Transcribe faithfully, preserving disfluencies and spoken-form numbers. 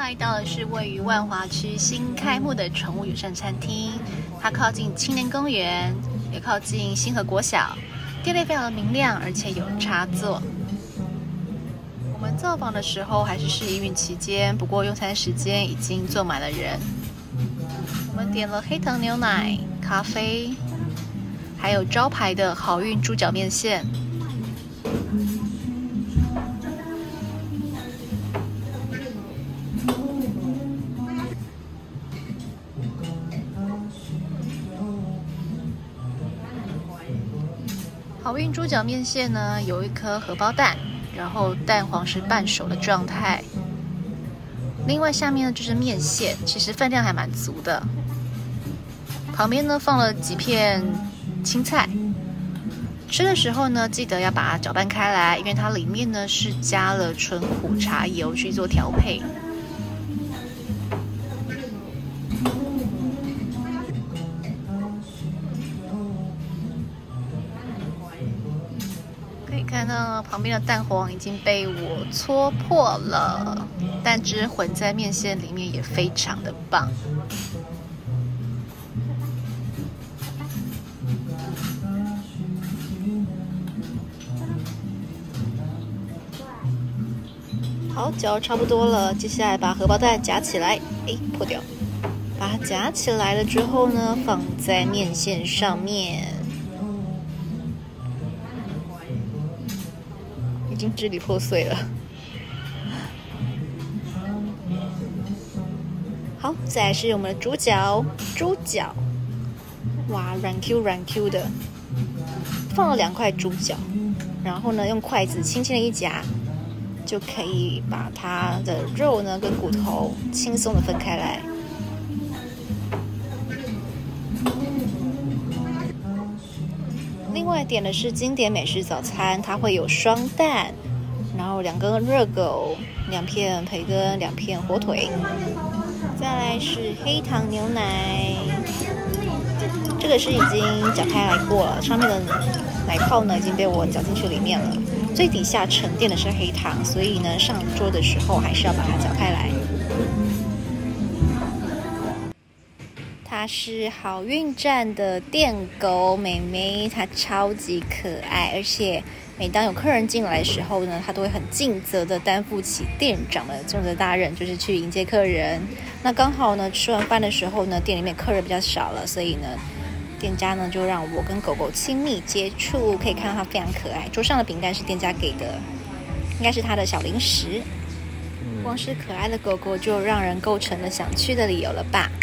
来到的是位于万华区新开幕的宠物友善餐厅，它靠近青年公园，也靠近新河国小，店内非常的明亮，而且有插座。我们造访的时候还是试营运期间，不过用餐时间已经坐满了人。我们点了黑糖牛奶、咖啡，还有招牌的好运猪脚面线。好运猪脚面线呢，有一颗荷包蛋，然后蛋黄是半熟的状态。另外下面呢就是面线，其实分量还蛮足的。旁边呢放了几片青菜。吃的时候呢，记得要把它搅拌开来，因为它里面呢是加了纯苦茶油去做调配。可以看到旁边的蛋黄已经被我搓破了，蛋汁混在面线里面也非常的棒。好，搅差不多了，接下来把荷包蛋夹起来，哎，破掉。把它夹起来了之后呢，放在面线上面。已经支离破碎了。好，再来是我们的猪脚，猪脚，哇，软 Q 软 Q 的，放了两块猪脚，然后呢，用筷子轻轻的一夹，就可以把它的肉呢跟骨头轻松的分开来。另外点的是经典美式早餐，它会有双蛋，然后两根热狗，两片培根，两片火腿。再来是黑糖牛奶，这个是已经搅开来过了，上面的奶泡呢已经被我搅进去里面了。最底下沉淀的是黑糖，所以呢上桌的时候还是要把它搅开来。它是好运站的店狗妹妹，她超级可爱，而且每当有客人进来的时候呢，她都会很尽责的担负起店长的重责大任，就是去迎接客人。那刚好呢，吃完饭的时候呢，店里面客人比较少了，所以呢，店家呢就让我跟狗狗亲密接触，可以看到它非常可爱。桌上的饼干是店家给的，应该是它的小零食。光是可爱的狗狗就让人构成了想去的理由了吧？